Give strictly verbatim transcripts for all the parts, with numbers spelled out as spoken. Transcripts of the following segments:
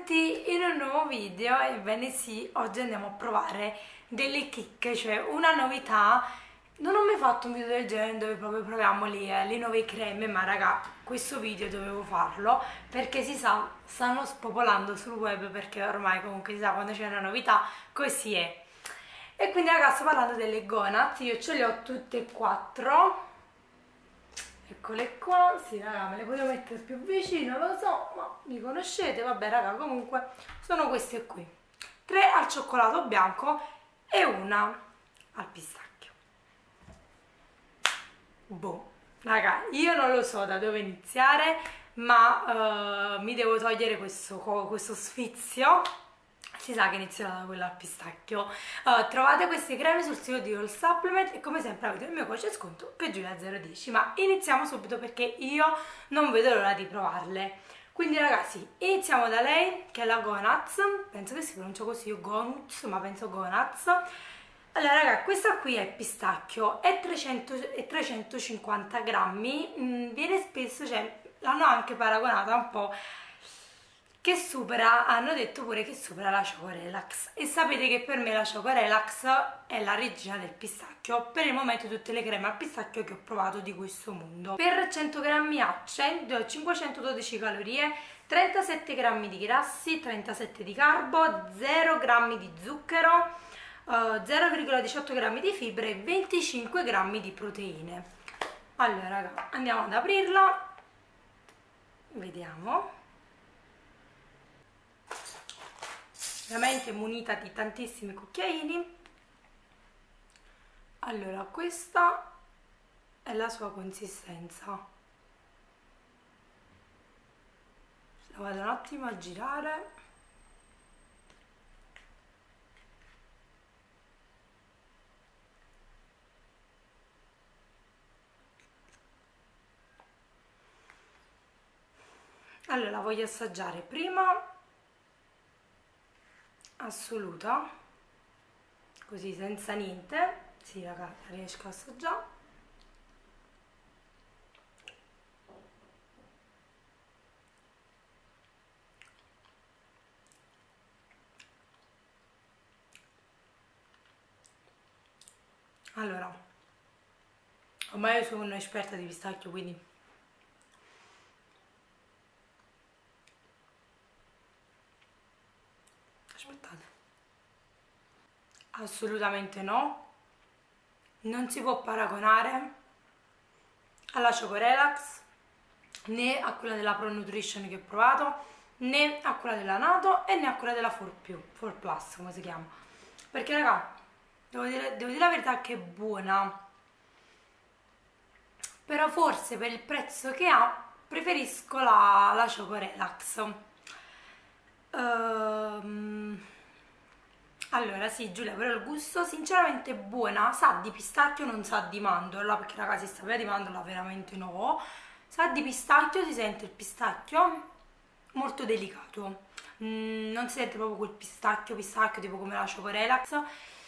Benvenuti in un nuovo video. Ebbene sì, oggi andiamo a provare delle chicche, cioè una novità. Non ho mai fatto un video del genere dove proprio proviamo le, le nuove creme, ma raga, questo video dovevo farlo perché si sa, stanno spopolando sul web, perché ormai comunque si sa quando c'è una novità, così è. E quindi raga, sto parlando delle Gonat, io ce le ho tutte e quattro. Eccole qua, sì raga, me le potevo mettere più vicino, lo so, ma mi conoscete, vabbè raga, comunque sono queste qui. Tre al cioccolato bianco e una al pistacchio. Boh, raga, io non lo so da dove iniziare, ma uh, mi devo togliere questo, questo sfizio. Si sa che inizierà da quella al pistacchio. Uh, trovate queste creme sul sito di All Supplement e come sempre avete il mio codice sconto per Giulia zero dieci. Ma iniziamo subito perché io non vedo l'ora di provarle. Quindi ragazzi, iniziamo da lei, che è la Gonats. Penso che si pronuncia così, io Gonats, ma penso Gonats. Allora raga, questa qui è pistacchio, è, trecento, è trecentocinquanta grammi, mm, viene spesso, cioè l'hanno anche paragonata un po', che supera, hanno detto pure che supera la Choco Relax, e sapete che per me la Choco Relax è la regina del pistacchio, per il momento tutte le creme al pistacchio che ho provato di questo mondo. Per cento grammi ha cinquecentododici calorie, trentasette grammi di grassi, trentasette di carbo, zero grammi di zucchero, uh, zero virgola diciotto grammi di fibre e venticinque grammi di proteine. Allora raga, andiamo ad aprirla, vediamo. Veramente munita di tantissimi cucchiaini. Allora, questa è la sua consistenza. La vado un attimo a girare. Allora, la voglio assaggiare prima assoluta, così senza niente. Sì raga, la riesco a assaggiare. Allora, ormai io sono un'esperta di pistacchio, quindi aspettate, assolutamente no, non si può paragonare alla Choco Relax né a quella della Pro Nutrition che ho provato, né a quella della Nato e né a quella della quattro più, quattro plus come si chiama, perché raga, devo dire, devo dire la verità che è buona, però forse per il prezzo che ha preferisco la, la Choco Relax. Um, allora sì Giulia, però il gusto sinceramente è buona, sa di pistacchio, non sa di mandorla, perché ragazzi sta via di mandorla veramente no, sa di pistacchio, si sente il pistacchio molto delicato, mm, non si sente proprio quel pistacchio pistacchio tipo come la Choco Relax.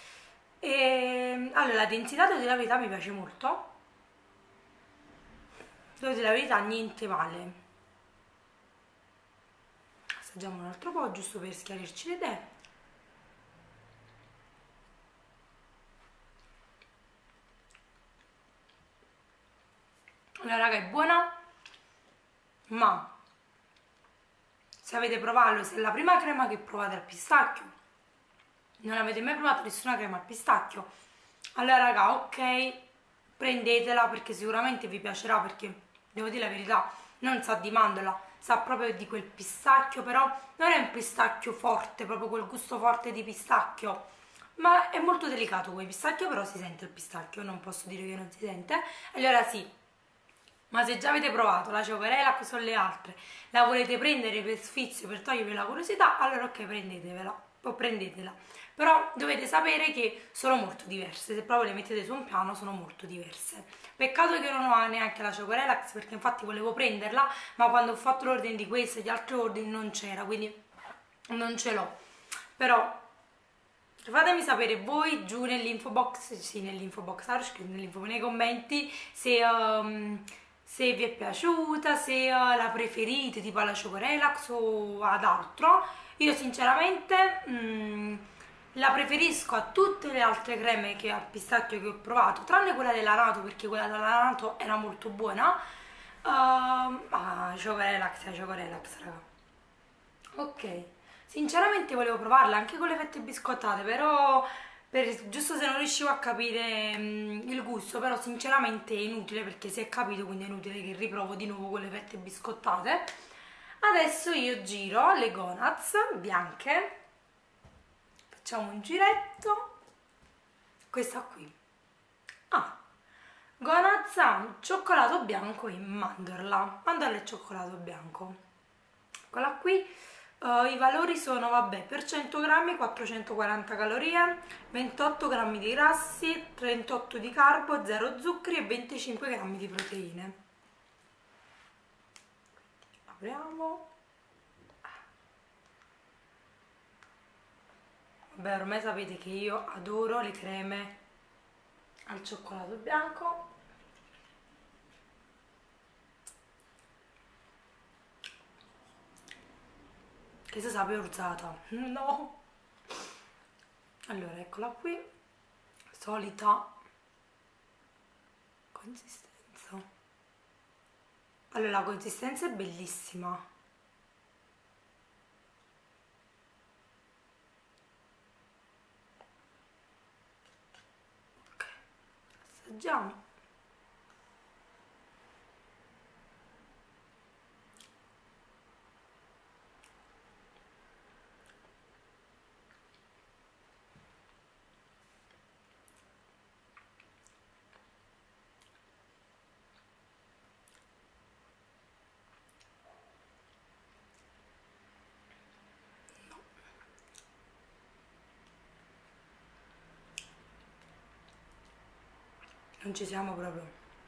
E allora la densità, devo dire la verità, mi piace molto, devo dire la verità, niente male. Assaggiamo un altro po' giusto per schiarirci le idee. Allora raga, è buona, ma se avete provato, se è la prima crema che provate al pistacchio, non avete mai provato nessuna crema al pistacchio, allora raga, ok, prendetela perché sicuramente vi piacerà, perché devo dire la verità, non sa di mandorla, sa proprio di quel pistacchio, però non è un pistacchio forte, proprio quel gusto forte di pistacchio, ma è molto delicato quel pistacchio, però si sente il pistacchio, non posso dire che non si sente. Allora sì, ma se già avete provato la Choco Relax o le altre, la volete prendere per sfizio, per togliervi la curiosità, allora ok, prendetevela, o prendetela. Però dovete sapere che sono molto diverse, se proprio le mettete su un piano sono molto diverse. Peccato che non ho neanche la Choco Relax, perché infatti volevo prenderla, ma quando ho fatto l'ordine di questa e gli altri ordini non c'era, quindi non ce l'ho. Però fatemi sapere voi giù nell'info box, sì nell'info box, nell'info, nei commenti, se... Um, se vi è piaciuta, se eh, la preferite tipo alla Choco Relax o ad altro. Io sinceramente mm, la preferisco a tutte le altre creme che al pistacchio che ho provato, tranne quella della Nato, perché quella della Nato era molto buona. Uh, ah, Choco Relax è Choco Relax, raga. Ok, sinceramente volevo provarla anche con le fette biscottate, però per- giusto se non riuscivo a capire mm, il gusto, però sinceramente è inutile perché si è capito, quindi è inutile che riprovo di nuovo con le fette biscottate. Adesso io giro le Gonads bianche, facciamo un giretto, questa qui. Ah, Gonads ha cioccolato bianco in mandorla, mandorla e cioccolato bianco. Quella qui. Uh, i valori sono, vabbè, per cento grammi quattrocentoquaranta calorie, ventotto grammi di grassi, trentotto di carbo, zero zuccheri e venticinque grammi di proteine. Apriamo. Vabbè, ormai sapete che io adoro le creme al cioccolato bianco. Che si sa peorzata. No! Allora, eccola qui. Solita consistenza. Allora, la consistenza è bellissima. Ok, assaggiamo. Non ci siamo proprio.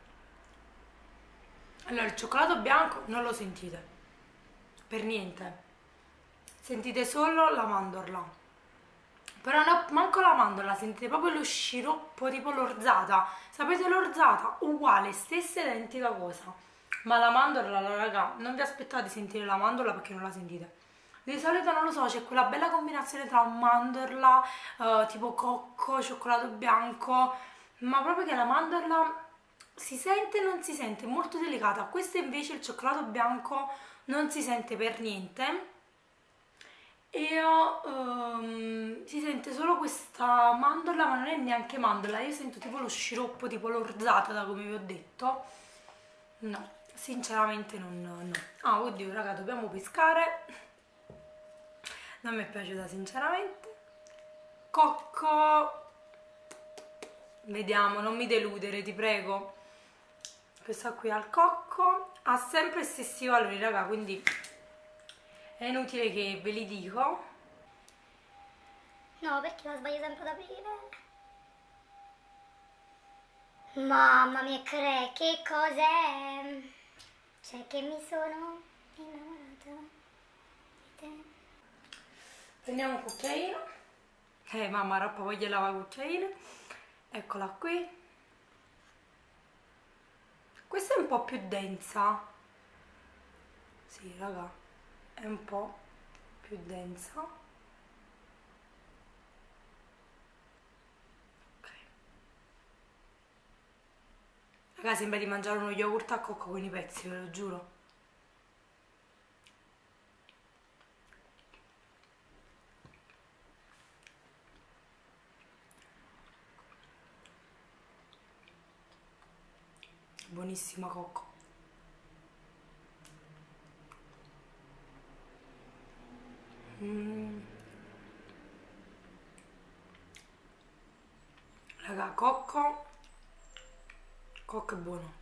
Allora, il cioccolato bianco non lo sentite per niente, sentite solo la mandorla, però no, manco la mandorla, sentite proprio lo sciroppo tipo l'orzata. Sapete l'orzata? Uguale, stessa identica cosa, ma la mandorla, raga, non vi aspettate di sentire la mandorla perché non la sentite. Di solito non lo so, c'è quella bella combinazione tra mandorla, eh, tipo cocco, cioccolato bianco, ma proprio che la mandorla si sente e non si sente, è molto delicata. Questo invece il cioccolato bianco non si sente per niente e um, si sente solo questa mandorla, ma non è neanche mandorla, io sento tipo lo sciroppo, tipo l'orzata, da come vi ho detto. No, sinceramente non, no. Ah, oddio, raga, dobbiamo pescare. Non mi è piaciuta sinceramente. Cocco, vediamo, non mi deludere, ti prego. Questa qui al cocco ha sempre gli stessi valori, raga, quindi è inutile che ve li dico. No, perché la sbaglio sempre ad aprire. Mamma mia, Cre, che cos'è? Cioè che mi sono innamorata di te. Prendiamo un cucchiaino. Eh, mamma, troppo voglio lavare cucchiaino. Eccola qui. Questa è un po' più densa. Sì, raga, è un po' più densa. Ok. Raga, sembra di mangiare uno yogurt a cocco con i pezzi, ve lo giuro. Buonissima cocco. Mm. Raga, cocco. Cocco è buono.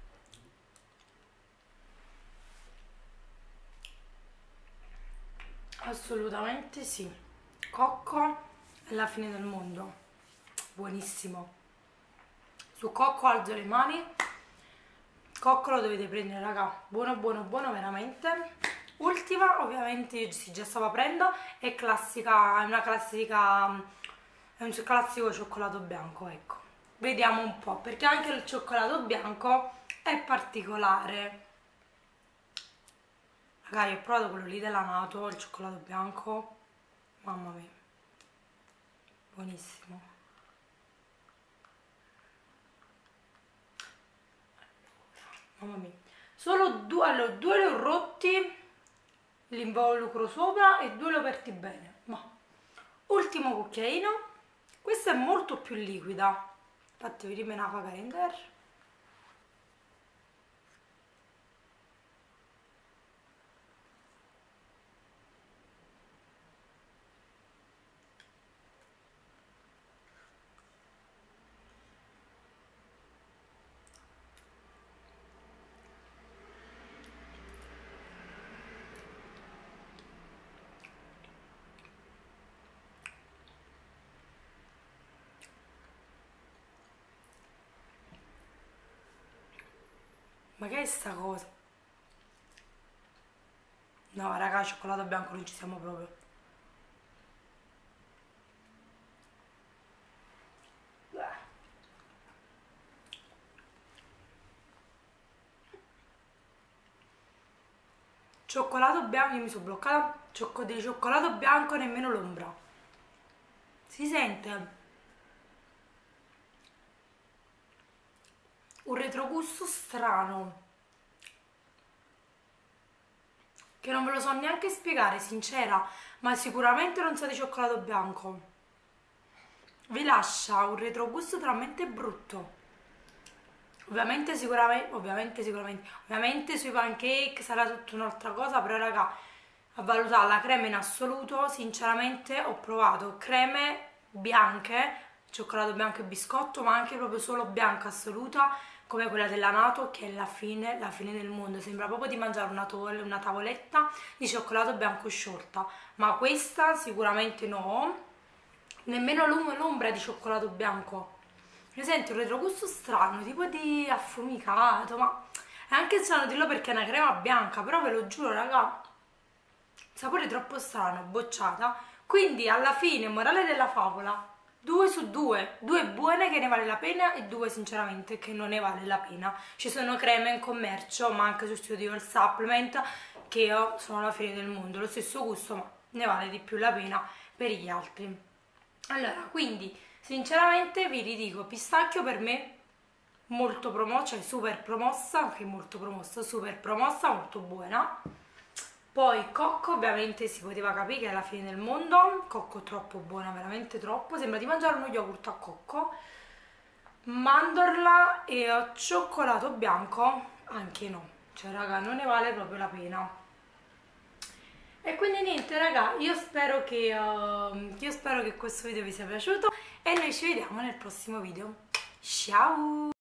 Assolutamente sì. Cocco è la fine del mondo. Buonissimo. Su cocco alzo le mani. Cocco lo dovete prendere, raga, buono buono buono veramente. Ultima, ovviamente io sì, già stavo aprendo, è classica, è una classica, è un classico cioccolato bianco, ecco. Vediamo un po', perché anche il cioccolato bianco è particolare. Ragazzi, ho provato quello lì della Nato, il cioccolato bianco, mamma mia, buonissimo. Mamma mia, solo due, allora, due li ho rotti, l'involucro sopra e due li ho aperti bene. Ma ultimo cucchiaino, questa è molto più liquida, infatti vediamo una faca render. Ma che è sta cosa? No, raga, cioccolato bianco non ci siamo proprio. Beh. Cioccolato bianco, io mi sono bloccata. Ciocco di cioccolato bianco nemmeno l'ombra. Si sente un retrogusto strano che non ve lo so neanche spiegare, sincera, ma sicuramente non sa di cioccolato bianco. Vi lascia un retrogusto talmente brutto. Ovviamente sicuramente, ovviamente sicuramente, ovviamente sui pancake sarà tutta un'altra cosa, però raga, a valutare la crema in assoluto, sinceramente ho provato creme bianche, cioccolato bianco e biscotto, ma anche proprio solo bianca assoluta, come quella della Nato, che è la fine, la fine del mondo, sembra proprio di mangiare una, una tavoletta di cioccolato bianco sciolta, ma questa sicuramente no, nemmeno l'ombra di cioccolato bianco. Mi sento un retrogusto strano, tipo di affumicato, ma è anche strano dirlo perché è una crema bianca, però ve lo giuro raga, sapore troppo strano, bocciata. Quindi alla fine, morale della favola, due su due, due buone che ne vale la pena e due sinceramente che non ne vale la pena. Ci sono creme in commercio, ma anche sostitutivo il supplement, che io sono alla fine del mondo, lo stesso gusto, ma ne vale di più la pena per gli altri. Allora, quindi sinceramente vi ridico, pistacchio per me molto promossa, cioè super promossa, anche molto promossa, super promossa, molto buona. Poi cocco, ovviamente si poteva capire che è la fine del mondo, cocco troppo buona, veramente troppo, sembra di mangiare uno yogurt a cocco. Mandorla e cioccolato bianco, anche no, cioè raga non ne vale proprio la pena. E quindi niente raga, io spero che, uh, io spero che questo video vi sia piaciuto e noi ci vediamo nel prossimo video. Ciao!